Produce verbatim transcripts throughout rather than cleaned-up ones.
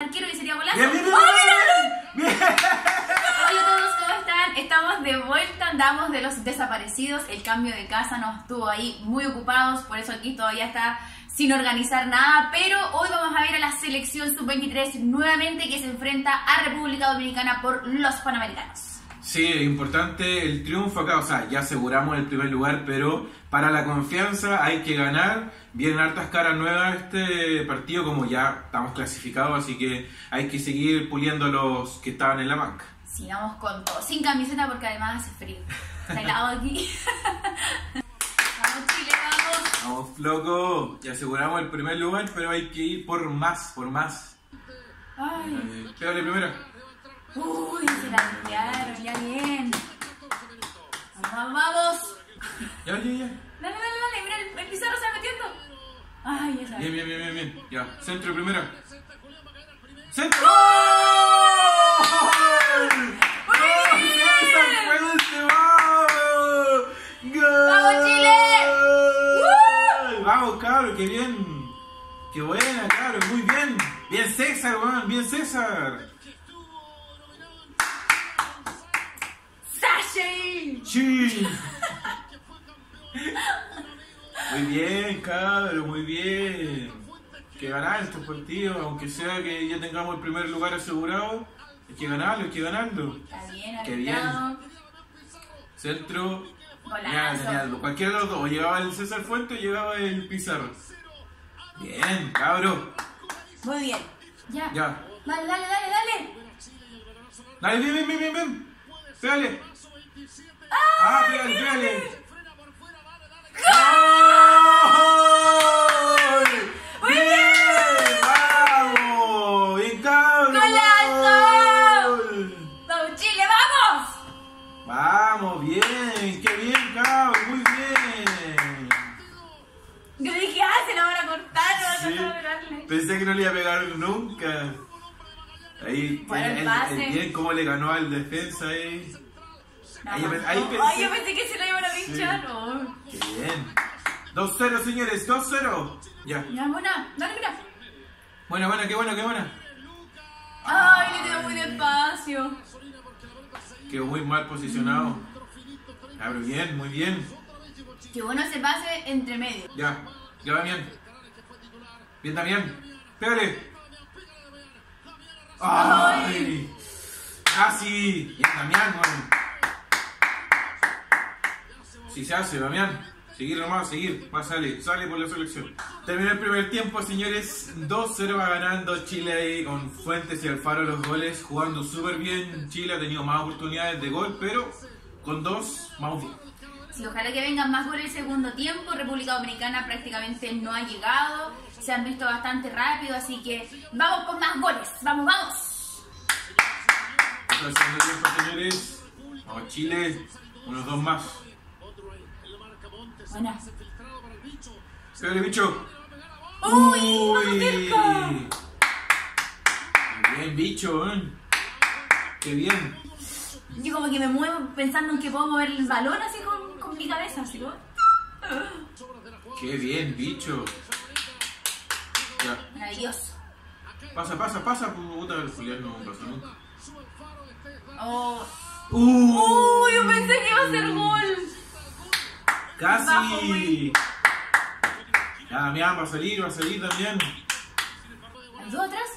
arquero y sería golazo. Bien, bien, bien, ¡Oh, bien, bien. Hola a todos, ¿cómo están? Estamos de vuelta, andamos de los desaparecidos. El cambio de casa nos tuvo ahí muy ocupados, por eso aquí todavía está sin organizar nada. Pero hoy vamos a ver a la selección sub veintitrés nuevamente, que se enfrenta a República Dominicana por los Panamericanos. Sí, es importante el triunfo acá, o sea, ya aseguramos el primer lugar, pero para la confianza hay que ganar. Vienen hartas caras nuevas este partido, como ya estamos clasificados, así que hay que seguir puliendo a los que estaban en la banca. Sigamos con todo, sin camiseta porque además hace frío. Está helado aquí. Vamos Chile, vamos. Vamos, loco, ya aseguramos el primer lugar, pero hay que ir por más, por más. Ay. Eh, pégale primera. Uy, se la enviaron, ya bien. Vamos, vamos. Ya, ya, ya. Dale, dale, dale, mira, el, el Pizarro se va metiendo. Ay, esa. Bien, bien, bien, bien, bien. Ya, centro primera. ¡Centro! ¡Muy bien! ¡Vamos, Chile! ¡Uh! Vamos, cabrón, qué bien. Qué buena, cabrón, muy bien. Bien César, weón, bien César. ¡Sashi! Sí. Muy bien, cabrón, muy bien. Que ganar estos partidos, aunque sea que ya tengamos el primer lugar asegurado, hay que ganarlo, hay que ganarlo. Está bien, Qué bien. arreglado. Centro. Golazo. Ya, ya, cualquiera de los dos, o llegaba el César Fuente o llegaba el Pizarro. Bien, cabrón. Muy bien. Ya. Ya. Dale, dale, dale, dale. Dale, bien, bien, bien, bien, bien. Pégale. Ah, pégale, pégale. ¡Gol! ¡Muy bien! ¡Vamos! ¡Bien, cabrón! ¡Golazo! ¡Gol! ¡Vamos, Chile, vamos! Vamos, bien, qué bien, cabrón, muy bien. Yo dije, ah, se la van a cortar, no van a Sí, tratar de pegarle. pensé que no le iba a pegar nunca. Ahí, Bueno, el el, pase. el bien cómo le ganó al defensa ahí. No, Ahí no, pe- ahí no. pensé- Ay, yo pensé que se la iban a pinchar. No. Qué bien. dos cero, señores, dos cero. Ya. Ya, buena, dale, mira. Buena, buena, qué buena, qué buena. Ay, le quedó muy despacio. Quedó muy mal posicionado. Abre bien, muy bien. Qué bueno ese pase entre medio. Ya, ya va bien. Bien, Damián. Pégale. ¡Ay! ¡Casi! Bien, Damián, weón. Si se hace, Damián. Seguir nomás, seguir. Va, sale, sale por la selección. Terminó el primer tiempo, señores. dos cero va ganando Chile ahí con Fuentes y Alfaro los goles. Jugando súper bien. Chile ha tenido más oportunidades de gol, pero con dos, vamos bien. Sí, ojalá que vengan más goles el segundo tiempo. República Dominicana prácticamente no ha llegado. Se han visto bastante rápido, así que vamos por más goles. ¡Vamos, vamos! Está haciendo tiempo, señores. Vamos, Chile. Unos dos más. Buena. Pégale, bicho. ¡Uy! ¡Vamos cerca! Muy bien, bicho, ¿eh? Qué bien. Yo como que me muevo pensando en que puedo mover el balón así con, con mi cabeza, así como... Qué bien, bicho. Ya. Maravilloso. Pasa, pasa, pasa. Puta, el Julián no pasa nunca. Oh. ¡Uh! ¡Uy! Yo pensé que iba a ser gol. Bajo, ¡Casi! güey. Ya, Damián, va a salir, va a salir también. ¿Hay dos atrás?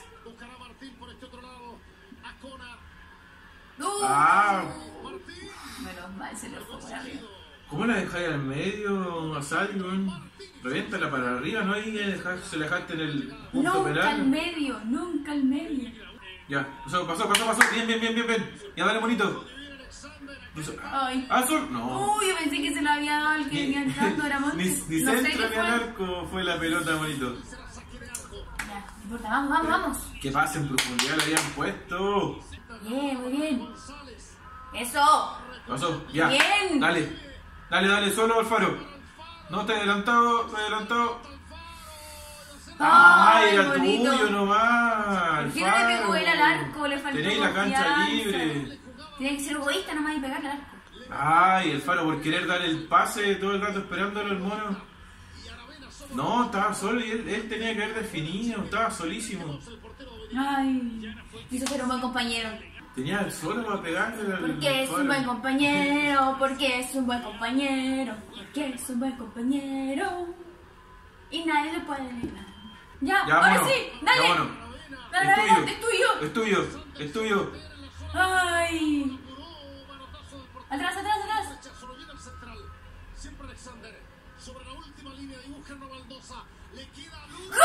¡Uh! Ah, Menos mal, se lo fue por arriba. ¿cómo la dejáis al medio, a Sally, weón? Reviéntala para arriba, ¿no? Ahí dejar, se la dejaste en el punto Nunca al penal. medio, nunca al medio. Ya, pasó, pasó, pasó, pasó. Bien, bien, bien, bien, bien. Ya, dale, bonito. Ay. ¿Azul? No. Uy, yo pensé que se lo había dado el que Ni, venía entrando, era Montes. ni, ni No sé centro qué ni al fue. arco fue la pelota, bonito. Ya, no importa, vamos, vamos, vamos. Que pase en profundidad lo habían puesto. Bien, muy bien. Eso. Pasó, ya. Bien. Dale, dale, dale, solo Alfaro. No te he adelantado, te he adelantado. Ay, Ay, era bonito. tuyo nomás. ¿Por qué no le pegó él al arco? Le faltó Tenéis la cancha confianza. libre. Tiene que ser egoísta nomás y pegarle al arco. Ay, el Faro por querer dar el pase todo el rato esperándolo el mono. No, estaba solo y él, él tenía que haber definido, estaba solísimo. Ay, quiso ser un buen compañero. Tenía el solo para pegarle al Porque es un buen compañero, porque es un buen compañero, porque es un buen compañero. Y nadie lo puede negar. Ya, Ya, ahora vámonos, sí, dale. ya, vámonos. Dale, Es dale, tuyo. es tuyo. Es tuyo, es tuyo. Ay. Atrás, atrás, atrás. Siempre Alexander sobre la última línea dibuja una baldosa, le queda luz. ¡Gol!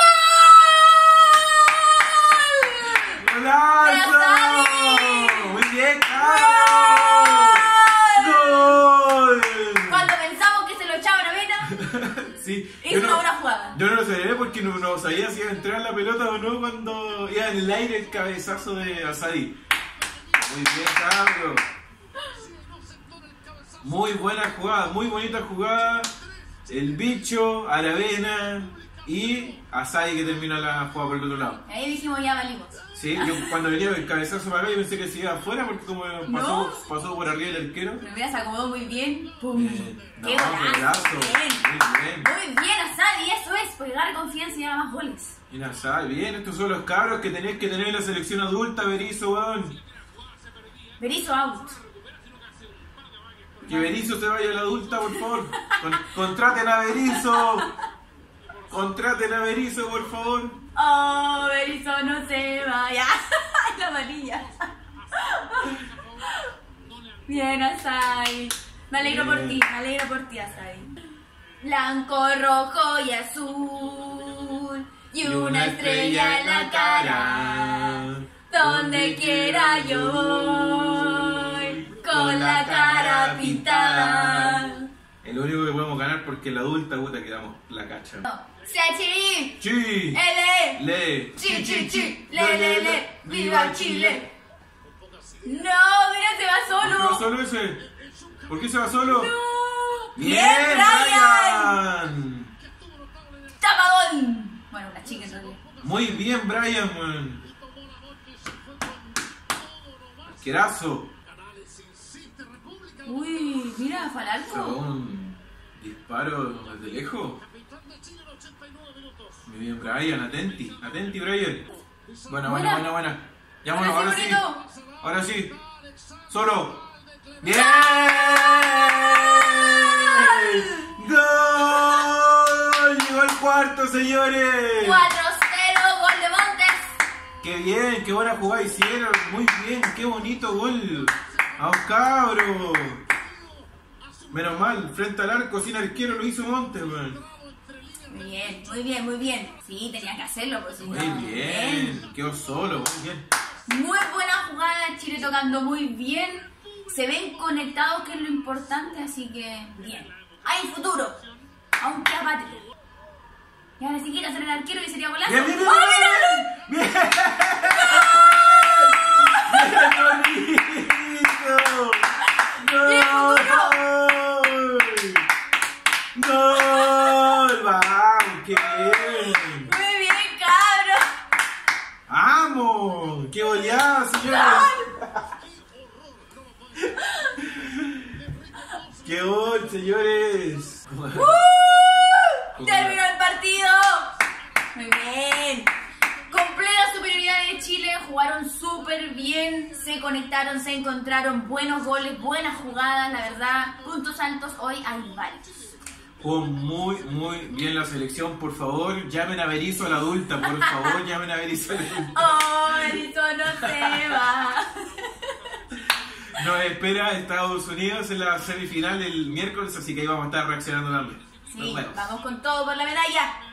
¡Golazo! ¡Asadi! ¡Muy bien, Carlos! ¡Gol! Cuando pensamos que se lo echaban a Vena, Sí, hizo yo una no, buena jugada. yo no lo celebré porque no, no sabía si iba a entrar la pelota o no cuando iba en el aire el cabezazo de Asadi. Muy bien, Carlos. Muy buena jugada, muy bonita jugada. El bicho, Aravena y Asadi que termina la jugada por el otro lado. Ahí dijimos ya valimos. Sí, yo cuando venía el cabezazo para acá yo pensé que se iba afuera porque como pasó, No. pasó por arriba el arquero. Pero mira, se acomodó muy bien. ¡Pum! Bien. No, ¡Qué qué golazo! golazo. Bien. Muy bien. Muy bien, Asadi, eso es, pegar confianza y haga más goles. Mira, Asadi, bien, estos son los cabros que tenés que tener en la selección adulta, Berizzo, weón. Berizzo out. Que Berizzo se vaya a la adulta, por favor. Con, contraten a Berizzo. Contraten a Berizzo, por favor. Oh, Berizzo no se vaya. La amarilla. Bien, Asai. Me alegro por ti, me alegro por ti, Asai. Blanco, rojo y azul. Y una estrella en la cara. Donde quiera yo voy. Con la cara pintada. El único que podemos ganar porque en la adulta, puta, quedamos la cacha. ¡Siachi! ¡Chi! ¡Ele! ¡Le! ¡Chi, chi, chi! ¡Le, le, le! ¡Viva Chile! No, mira, se va ¿Por qué va solo. solo ese? ¿Por qué se va solo? No. ¡Bien, Brian! ¡Tapadón! Bueno, una chica en realidad. Muy bien, Brian, man. Arquerazo. Uy, mira, Fue Falarco. un disparo desde lejos. Muy bien, Brian, atenti, atenti, Brian. Buena, buena, buena, buena. Ya, bueno, Ahora ahora sí, sí. bonito. Ahora sí. Solo. ¡Bien! ¡Gol! Llegó el cuarto, señores. cuatro cero, gol de Montes. ¡Qué bien! ¡Qué buena jugada hicieron! Muy bien, qué bonito gol. ¡Vamos, cabro! Menos mal, frente al arco, sin arquero, lo hizo Montes, man. Muy bien, muy bien, muy bien. Sí, tenía que hacerlo, pues si Muy no. bien, quedó solo, muy bien. Muy buena jugada, Chile tocando muy bien. Se ven conectados, que es lo importante, así que bien. Hay futuro, aunque apático. Y ahora si quiere hacer el arquero y sería golazo. ¡Bien, bien, bien! ¡Oh, ¡Bien! ¡Bien, bonito! ¡Gol! ¡Gol! ¡Vamos! ¡Qué bien! muy bien, cabros! ¡Vamos! ¡Qué goleada, señores! ¡Qué gol, señores! ¡Uh! ¡Terminó el partido! Muy bien. Completa superioridad de Chile, jugaron súper bien, se conectaron, se encontraron buenos goles, buenas jugadas, la verdad, puntos altos hoy hay varios. Jugó muy, muy bien la selección. Por favor, llamen a Berizzo a la adulta. Por favor, llamen a Berizzo a la adulta. ¡Oh, Berizzo no se va! Nos espera Estados Unidos en la semifinal el miércoles, así que ahí vamos a estar reaccionando también. Nos Sí, vemos. vamos con todo por la medalla.